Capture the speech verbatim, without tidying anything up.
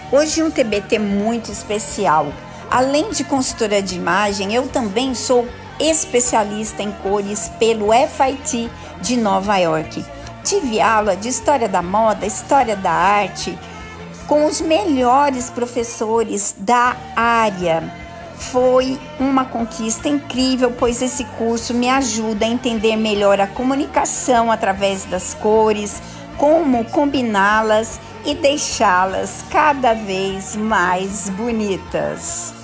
Hoje um T B T muito especial. Além de consultora de imagem, eu também sou especialista em cores pelo F I T de Nova York. Tive aula de História da Moda, História da Arte, com os melhores professores da área. Foi uma conquista incrível, pois esse curso me ajuda a entender melhor a comunicação através das cores, como combiná-las e deixá-las cada vez mais bonitas.